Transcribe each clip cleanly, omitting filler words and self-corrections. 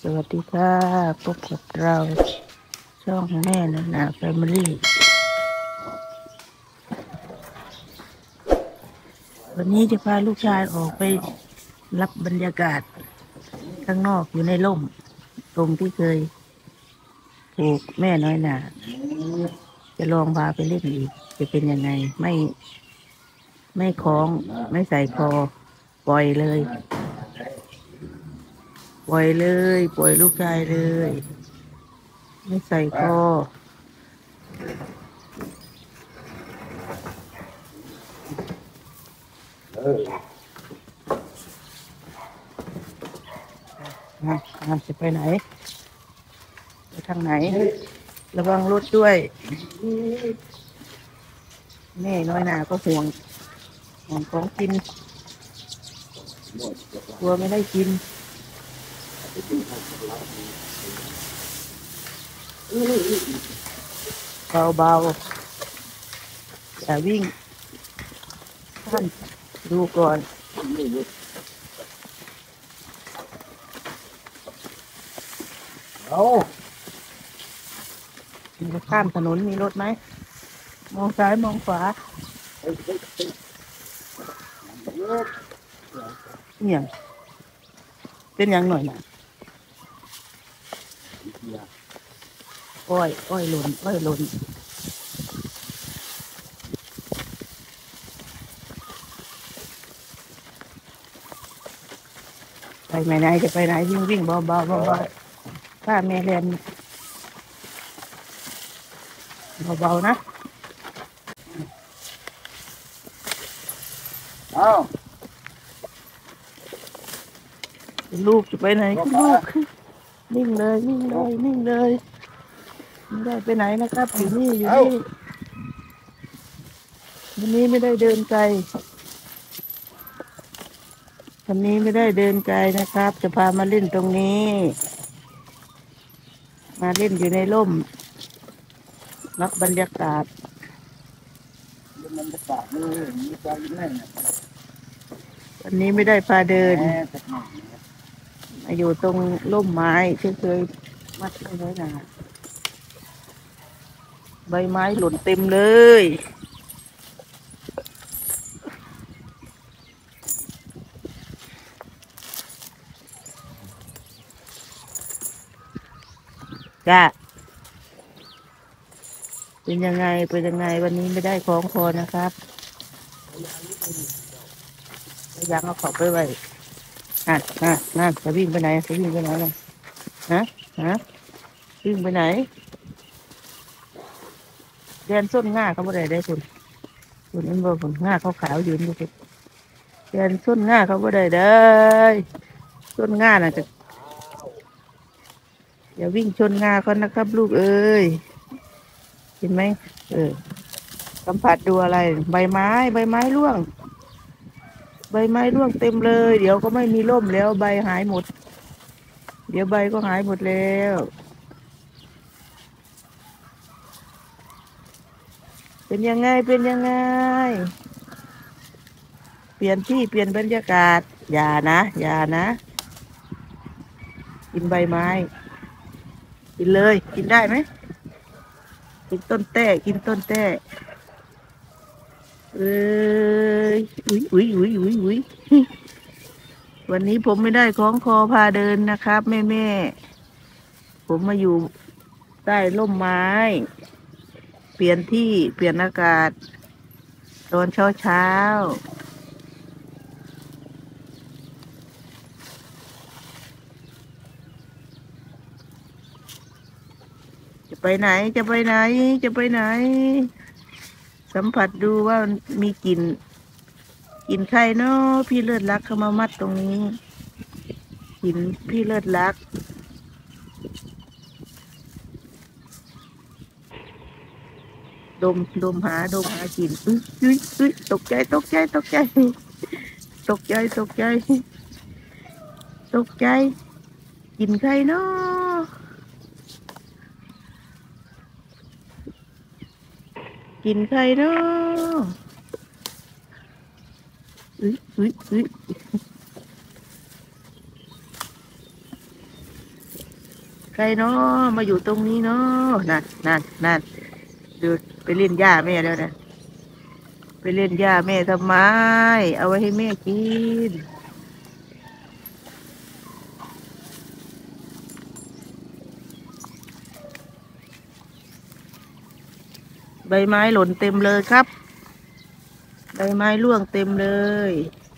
วัสดีค่ะพบกับเราช่องแม่นาแฟมิลี่วันนี้จะพาลูกชายออกไปรับบรรยากาศข้างนอกอยู่ในร่มตรงที่เคยถูกแม่น้อยหนาจะลองพาไปเล่นอีกจะเป็นยังไงไม่คล้องไม่ใส่คอปล่อยเลยปล่อยเลยปล่อยลูกชายเลยไม่ใส่คอจะไปไหนไปทางไหนระวังรถด้วยแม่น้อยหนาก็ห่วงของกินกลัวไม่ได้กินเบาๆอย่าวิ่งท่านดูก่อนข้ามถนนมีรถไหมมองซ้ายมองขวาเนี่ยเป็นยังหน่อยนะอ้อยหล่นไปไหนจะไปไหนวิ่งเบาถ้าแม่เรียนเบาๆนะลูกจะไปไหนลูกนิ่งเลยไม่ได้ไปไหนนะครับอยู่นี่วันนี้ไม่ได้เดินไกลนะครับจะพามาเล่นตรงนี้มาเล่นอยู่ในร่มรับบรรยากาศวันนี้ไม่ได้พาเดินมาอยู่ตรงร่มไม้ที่เคยมัดไว้นะใบไม้หล่นเต็มเลยจ้าเป็นยังไงวันนี้ไม่ได้คล้องคอนะครับยังเอาเขาไปไว้จะวิ่งไปไหนเลยวิ่งไปไหนเดินส้นง่าเขาบ่ได้คุณอินโบผมง่าขาวยืนอยู่คุณเดินส้นง่าเขาบ่ได้ส้นง่าน่ะจะอย่าวิ่งชนง่าเขานะครับลูกเอ้ยเห็นไหมสัมผัสดูอะไรใบไม้ร่วงเต็มเลยเดี๋ยวก็ไม่มีร่มแล้วใบหายหมดเดี๋ยวใบก็หายหมดแล้วเป็นยังไงเปลี่ยนที่เปลี่ยนบรรยากาศอย่านะกินใบไม้กินเลยกินได้ไหมกินต้นแต้เอ้ยอุ้ยวันนี้ผมไม่ได้คล้องคอพาเดินนะครับแม่ผมมาอยู่ใต้ร่มไม้เปลี่ยนที่เปลี่ยนอากาศตอนเช้าจะไปไหนสัมผัสดูว่ามีกลิ่นใครเนาะพี่เลิศรักเข้ามามัดตรงนี้กลิ่นพี่เลิศรักดมหากลิ่นอุ้ยตกใจกลิ่นใครเนาะกลิ่นใครเนาะอุ้ยใครเนาะมาอยู่ตรงนี้เนาะนั่นดูไปเล่นหญ้าแม่แล้วนะไปเล่นหญ้าแม่ทำไมเอาไว้ให้แม่กินใบไม้หล่นเต็มเลยครับใบไม้ร่วงเต็มเลย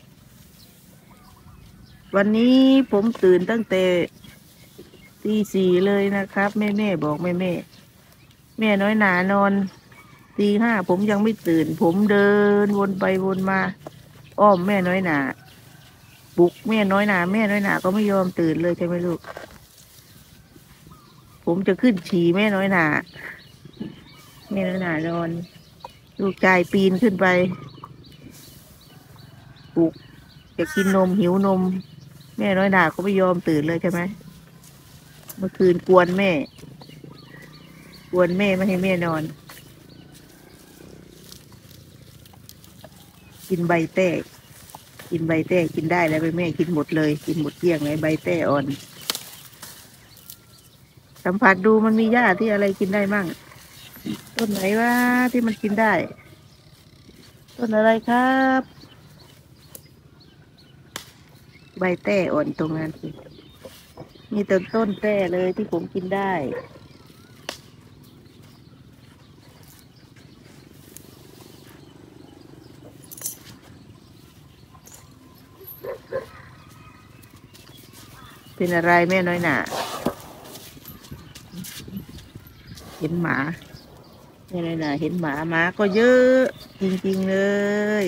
วันนี้ผมตื่นตั้งแต่ตี 4เลยนะครับแม่บอกแม่น้อยหนานอนตี 5ผมยังไม่ตื่นผมเดินวนไปวนมาอ้อมแม่น้อยหนาปลุกแม่น้อยหนาก็ไม่ยอมตื่นเลยใช่ไหมลูกผมจะขึ้นฉี่แม่น้อยหนาแม่น้อยหนานอนลูกชายปีนขึ้นไปปลุกจะกินนมหิวนมแม่น้อยหนาก็ไม่ยอมตื่นเลยใช่ไหมเมื่อคืนกวนแม่ไม่ให้แม่นอนกินใบแต้กินได้แล้วแม่กินหมดเลยกินหมดเกลี้ยงเลยใบแต้อ่อนสัมผัสดูมันมีหญ้าที่อะไรกินได้มั่งต้นไหนวะที่มันกินได้ต้นอะไรครับใบแต้อ่อนตรงนั้นสิมีแต่ต้นแต้เลยที่ผมกินได้เป็นอะไรแม่น้อยหนาเห็นหมาแม่น้อยหนาเห็นหมาก็เยอะจริงๆเลย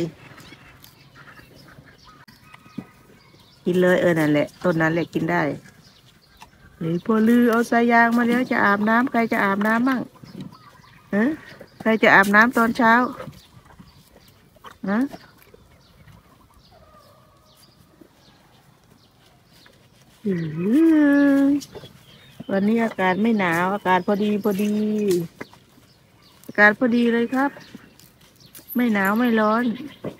กินเลยนั่นแหละต้นนั้นแหละกินได้หรือพอลือเอาสายยางมาแล้วจะอาบน้ำใครจะอาบน้ำมั่งฮะใครจะอาบน้ำตอนเช้าฮะอืมวันนี้อากาศไม่หนาวอากาศพอดีอากาศพอดีเลยครับไม่หนาวไม่ร้อน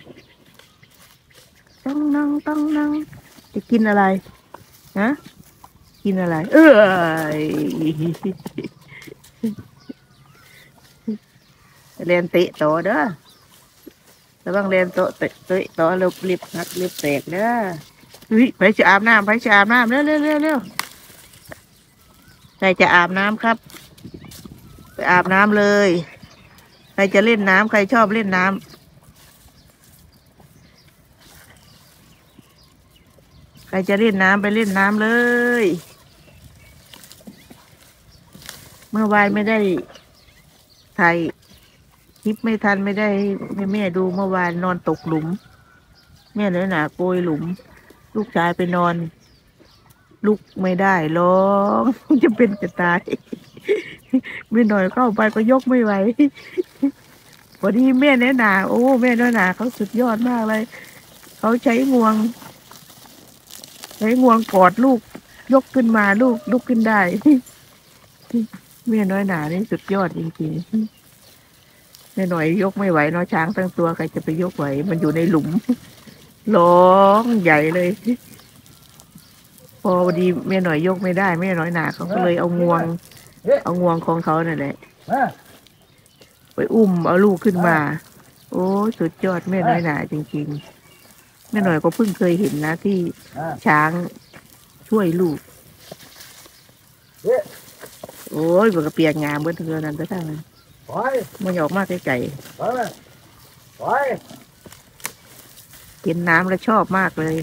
ต้องนั่งจะกินอะไรฮะกินอะไรยเรียนเตะต่อเด้อระวังเรียนโตะเตะต่อเร็วรีบหักรีบแตกเด้อไปจะอาบน้ำเร็วใครจะอาบน้ำครับไปอาบน้ำเลยใครจะเล่นน้ำใครชอบเล่นน้ำใครจะเล่นน้ำไปเล่นน้ำเลยเมื่อวานไม่ได้ถ่ายคลิปไม่ทันไม่ได้ให้แม่ดูเมื่อวานนอนตกหลุมแม่เลยหนาโกยหลุมลูกชายไปนอนลุกไม่ได้ร้องจะเป็นจะตายไม่หน่อยเข้าไปก็ยกไม่ไหวพอดีแม่แน่หนาโอ้แม่น้อยหนาเขาสุดยอดมากเลยเขาใช้งวงกอดลูกยกขึ้นมาลูกลุกขึ้นได้แม่น้อยหนานี่สุดยอดจริงๆแม่หน่อยยกไม่ไหวเนาะช้างทั้งตัวใครจะไปยกไหวมันอยู่ในหลุมร้องใหญ่เลยพอดีแม่หน่อยยกไม่ได้แม่น้อยหนาเขาก็เลยเอางวงของเขานั่นแหละไปอุ้มเอาลูกขึ้นมาโอ้สุดยอดแม่น้อยหนาจริงๆแม่หน่อยก็เพิ่งเคยเห็นนะที่ช้างช่วยลูกโอ้ยมันก็เปียกงามเบิ้ลเทือนั่นก็ทั้งนั้นมันออกมากไกลๆเห็นน้ำแล้วชอบมากเลย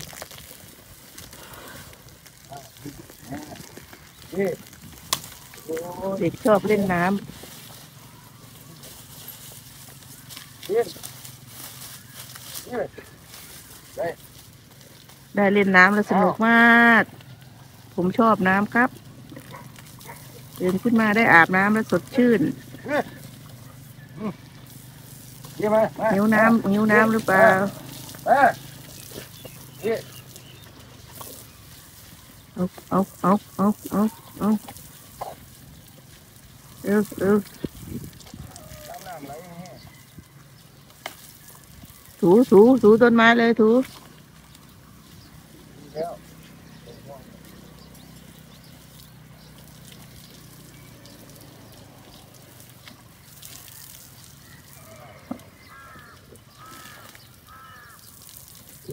เด็กชอบเล่นน้ำได้เล่นน้ำแล้วสนุกมากผมชอบน้ำครับตื่นขึ้นมาได้อาบน้ำแล้วสดชื่นหิวน้ำหรือเปล่าเอาถูต้นไม้เลยถู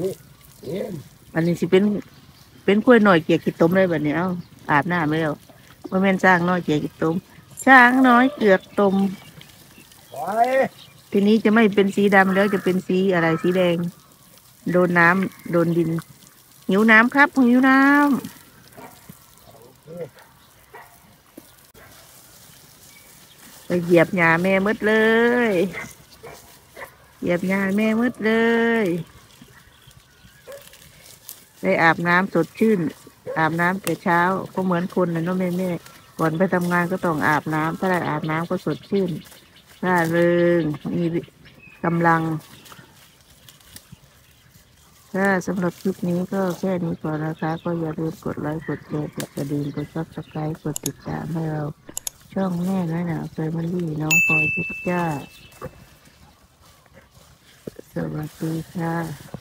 อันนี้สิเป็นกล้วยหน่อยเกียกขี้ต้มเลยแบบนี้เอ้าอาบน้ำแล้วว่าแม่นสร้างน้อยเกียกขี้ต้มช้างน้อยเกือกต้มทีนี้จะไม่เป็นสีดำแล้วจะเป็นสีอะไรสีแดงโดนน้ำโดนดินหิวน้ำครับหิวน้ำไปเหยียบหญ้าแม่มดเลยเหยียบหญ้าแม่มดเลยได้อาบน้ำสดชื่นอาบน้ำแต่เช้าก็เหมือนคนนะเนาะแม่ก่อนไปทำงานก็ต้องอาบน้ำถ้าได้อาบน้ำก็สดชื่นร่าเริงมีกำลังถ้าสำหรับคลิปนี้ก็แค่นี้ก่อนนะคะก็อย่าลืมกดไลค์กดแชร์กดกระดิ่งกดซับสไครต์กดติดตามให้เราช่องแม่น้อยหนาเฟรมลี่น้องพลอยพิจ้าสวัสดีค่ะ